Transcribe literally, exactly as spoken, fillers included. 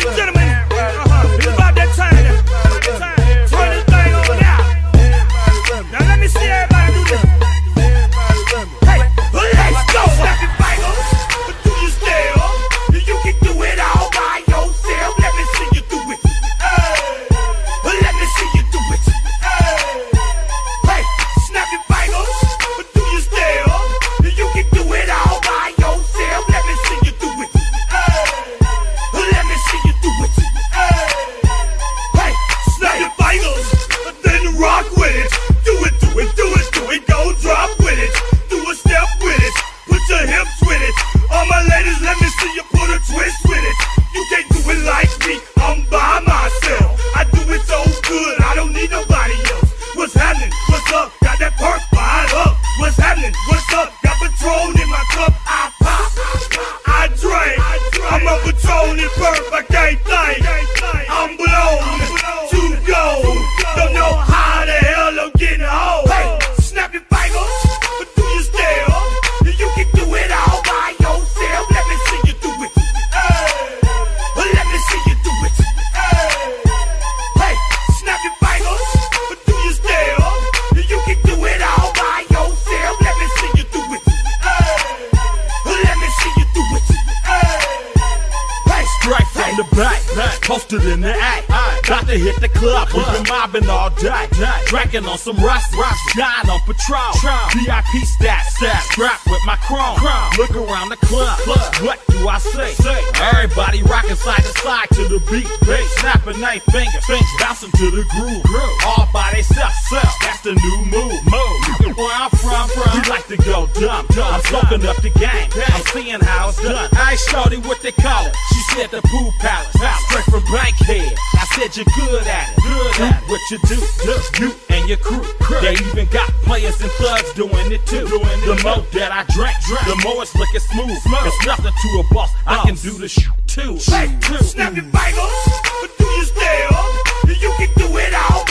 Ladies and gentlemen, uh-huh, it's about that time. Turn this thing on out. Now let me see everybody do this. Hey, let's go. Snap your fingers, do you still? You can do it all by yourself. Let me see you do it. Hey, let me see you do it. Hey, snap your fingers, do you still? You can do it all by yourself. Let me see you do it. Let me see you do it. Hey, snap your fingers, then rock with it. Do it, do it, do it, do it. Go drop with it. Do a step with it. Put your hips with it. All my ladies, let me see you put a twist with it. You can't do it like me. I'm by myself. I do it so good. I don't need nobody else. What's happening? What's up? Got that perk fired up. What's happening? What's up? Got Patron in my cup. I pop. I drink. I'm a Patron and perk. I can't think. I'm blown to go. Don't know how the hell I'm getting home. Hey, snap your fingers. Do you still? You can do it all by yourself. Let me see you do it. Hey, let me see you do it. Hey, snap your fingers. Do you still? You can do it all by yourself. Let me see you do it. Let me see you do it. Hey, Straight from the back, posted in the act. About to hit the club, we've been mobbing all day. Drinking on some rust, dying on Patron. V I P stats, strapped with my chrome. Look around the club, what do I say? Everybody rocking side to side to the beat. Snapping their fingers, bouncing to the groove. All by themselves, that's the new move. Where I'm from, we like to go dumb. I'm soaking up the game, I'm seeing how it's done. I shorty what they call it. She said the pool palace, straight from Bankhead. I said you're good at it, good at what you do, you and your crew. They even got players and thugs doing it too. The more that I drink, the more it's looking smooth. It's nothing to a boss, I can do the shit too. Hey, snap your fingers, do you still? You can do it all